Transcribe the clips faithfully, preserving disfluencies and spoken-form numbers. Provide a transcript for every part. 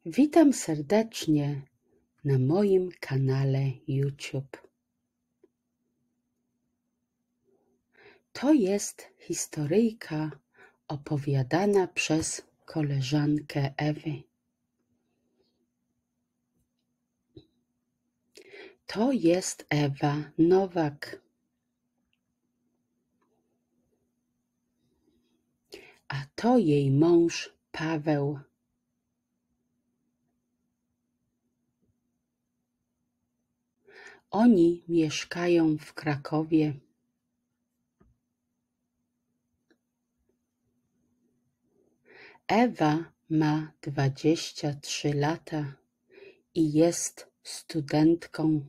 Witam serdecznie na moim kanale YouTube. To jest historyjka opowiadana przez koleżankę Ewy. To jest Ewa Nowak, a to jej mąż Paweł. Oni mieszkają w Krakowie. Ewa ma dwadzieścia trzy lata i jest studentką.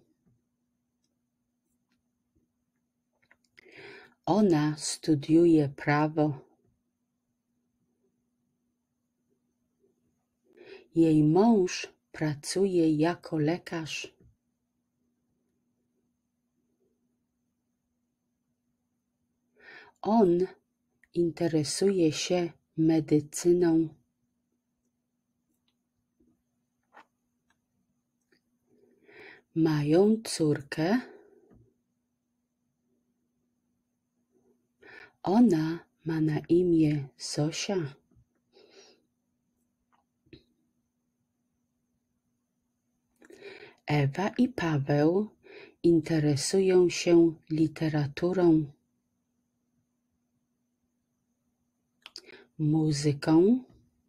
Ona studiuje prawo. Jej mąż pracuje jako lekarz. On interesuje się medycyną. Mają córkę. Ona ma na imię Zosia. Ewa i Paweł interesują się literaturą, muzyką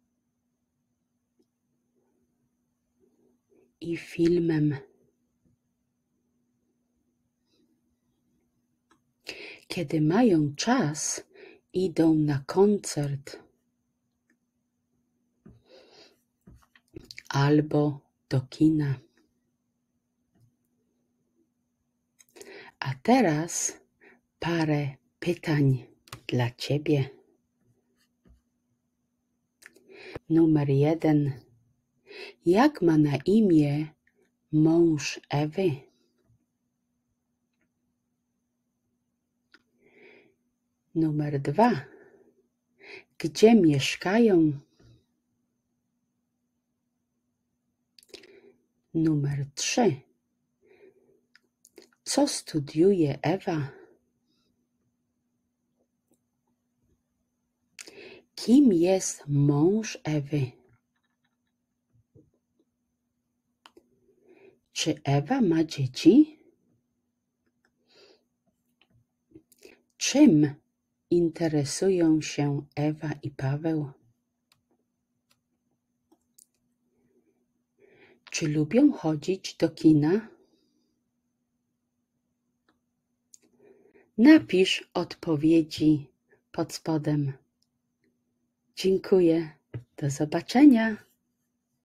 i filmem. Kiedy mają czas, idą na koncert albo do kina. A teraz parę pytań dla Ciebie. Numer jeden. Jak ma na imię mąż Ewy? Numer dwa. Gdzie mieszkają? Numer trzy. Co studiuje Ewa? Kim jest mąż Ewy? Czy Ewa ma dzieci? Czym interesują się Ewa i Paweł? Czy lubią chodzić do kina? Napisz odpowiedzi pod spodem. Dziękuję. Do zobaczenia.